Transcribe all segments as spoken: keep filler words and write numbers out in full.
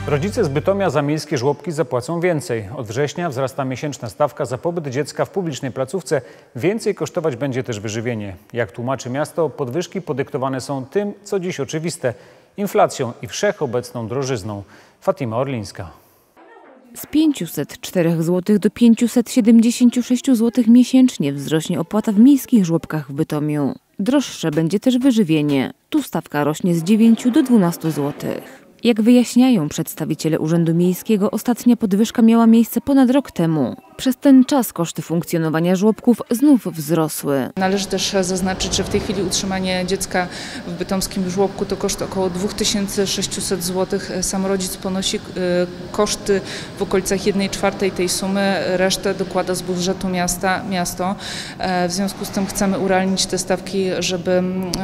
Rodzice z Bytomia za miejskie żłobki zapłacą więcej. Od września wzrasta miesięczna stawka za pobyt dziecka w publicznej placówce. Więcej kosztować będzie też wyżywienie. Jak tłumaczy miasto, podwyżki podyktowane są tym, co dziś oczywiste – inflacją i wszechobecną drożyzną. Fatima Orlińska. Z pięciuset czterech złotych do pięciuset siedemdziesięciu sześciu złotych miesięcznie wzrośnie opłata w miejskich żłobkach w Bytomiu. Droższe będzie też wyżywienie. Tu stawka rośnie z dziewięciu do dwunastu złotych. Jak wyjaśniają przedstawiciele Urzędu Miejskiego, ostatnia podwyżka miała miejsce ponad rok temu. Przez ten czas koszty funkcjonowania żłobków znów wzrosły. Należy też zaznaczyć, że w tej chwili utrzymanie dziecka w bytomskim żłobku to koszt około dwa tysiące sześćset złotych. Sam rodzic ponosi koszty w okolicach jednej czwartej tej sumy, resztę dokłada z budżetu miasta, miasto. W związku z tym chcemy urealnić te stawki, żeby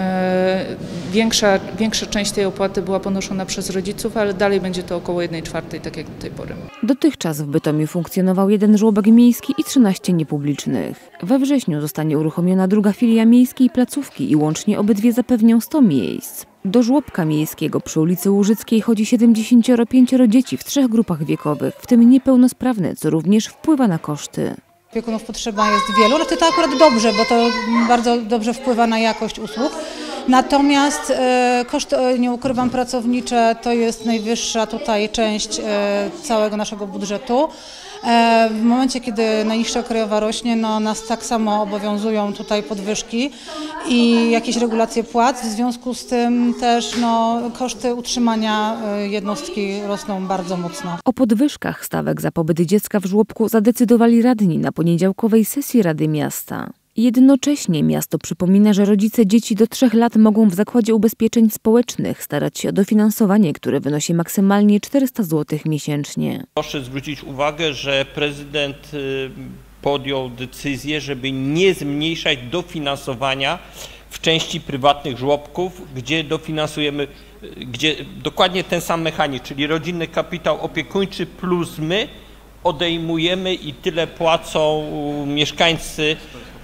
większa, większa część tej opłaty była ponoszona przez rodziców, ale dalej będzie to około jednej czwartej, tak jak do tej pory. Dotychczas w Bytomiu funkcjonował jeden żłobek miejski i trzynaście niepublicznych. We wrześniu zostanie uruchomiona druga filia miejskiej placówki i łącznie obydwie zapewnią sto miejsc. Do żłobka miejskiego przy ulicy Łużyckiej chodzi siedemdziesięcioro pięcioro dzieci w trzech grupach wiekowych, w tym niepełnosprawne, co również wpływa na koszty. Opiekunów potrzeba jest wielu, ale to akurat dobrze, bo to bardzo dobrze wpływa na jakość usług. Natomiast e, koszty, nie ukrywam, pracownicze to jest najwyższa tutaj część e, całego naszego budżetu. E, w momencie, kiedy najniższa krajowa rośnie, no, nas tak samo obowiązują tutaj podwyżki i jakieś regulacje płac. W związku z tym też no, koszty utrzymania jednostki rosną bardzo mocno. O podwyżkach stawek za pobyt dziecka w żłobku zadecydowali radni na poniedziałkowej sesji Rady Miasta. Jednocześnie miasto przypomina, że rodzice dzieci do trzech lat mogą w Zakładzie Ubezpieczeń Społecznych starać się o dofinansowanie, które wynosi maksymalnie czterysta złotych miesięcznie. Proszę zwrócić uwagę, że prezydent podjął decyzję, żeby nie zmniejszać dofinansowania w części prywatnych żłobków, gdzie dofinansujemy, gdzie dokładnie ten sam mechanizm, czyli rodzinny kapitał opiekuńczy plus my odejmujemy i tyle płacą mieszkańcy.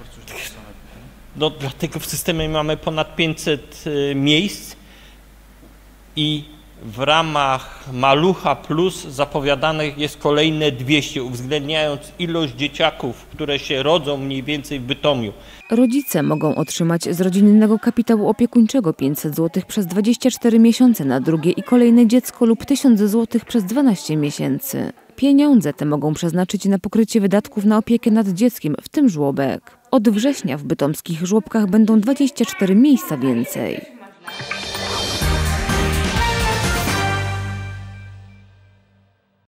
No, dlatego w systemie mamy ponad pięćset miejsc i w ramach Malucha Plus zapowiadanych jest kolejne dwieście, uwzględniając ilość dzieciaków, które się rodzą mniej więcej w Bytomiu. Rodzice mogą otrzymać z rodzinnego kapitału opiekuńczego pięćset złotych przez dwadzieścia cztery miesiące na drugie i kolejne dziecko lub tysiąc złotych przez dwanaście miesięcy. Pieniądze te mogą przeznaczyć na pokrycie wydatków na opiekę nad dzieckiem, w tym żłobek. Od września w bytomskich żłobkach będą dwadzieścia cztery miejsca więcej.